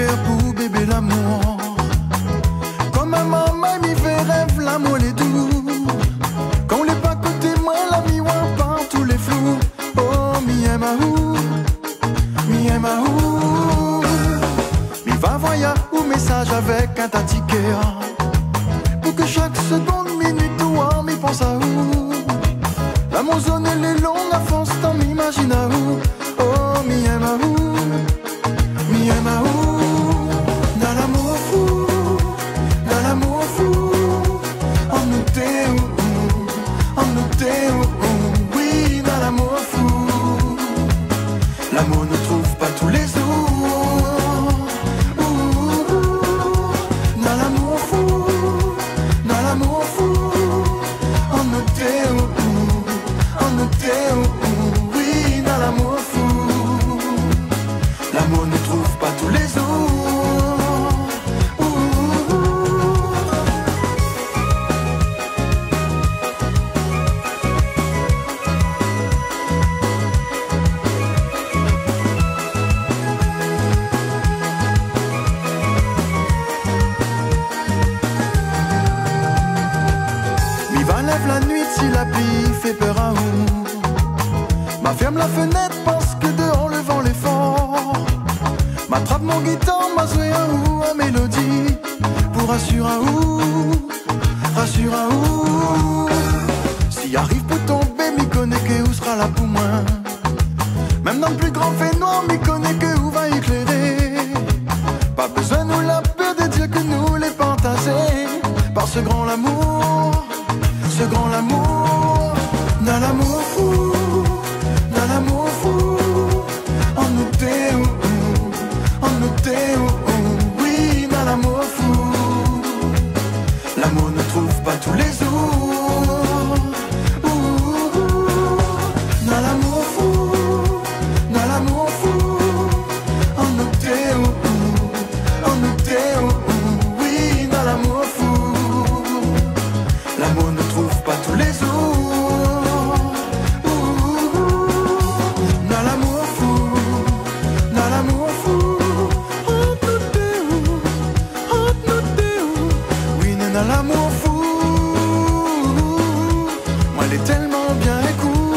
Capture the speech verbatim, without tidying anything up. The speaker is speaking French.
cœur pour bébé l'amour. Comme un maman m'y fait rêve, l'amour est doux. Quand on n'est pas côté moi, la mi par tous les flous. Oh, mi aime à où, mi aime à où. Mi va voyage ou message avec un tatiquet. Pour que chaque seconde, minute, toi, mi pense à où. L'amour zone elle est longue, à force t'en m'imagine à où. Oh, mi aime à où, mi aime à où. Dans l'amour fou, dans l'amour fou. En nous t'es où, en nous t'es où. Oui, dans l'amour fou. L'amour ne trouve pas tous les jours. Dans l'amour fou, dans l'amour fou. En nous t'es où, en nous t'es où. Oui, dans l'amour fou. L'amour ne trouve pas tous les jours. Mi va lève la nuit si la pluie fait peur à où. Ma ferme la fenêtre parce que dehors le vent est fort. M'attrape mon guitare, m'a joué à où, à mélodie. Pour rassurer à où, rassurer à où. Si arrive pour tomber, m'y connaît que où sera là pour moi. Même dans le plus grand fait noir, m'y connaît que où va éclairer. Pas besoin nous la peur de dire que nous les partager. Par ce grand amour, ce grand amour. Dans l'amour fou, dans l'amour fou. En nous t'es où, en nous t'es où. Oui, dans l'amour fou. L'amour ne trouve pas tous les jours. Dans l'amour fou, dans l'amour fou. En nous t'es où, en nous t'es où. Oui, dans l'amour fou. L'amour ne trouve pas tous les jours. Dans l'amour fou, dans l'amour fou. Entre nous deux, entre nous deux. Oui, dans l'amour fou. Moi, elle est tellement bien écoute.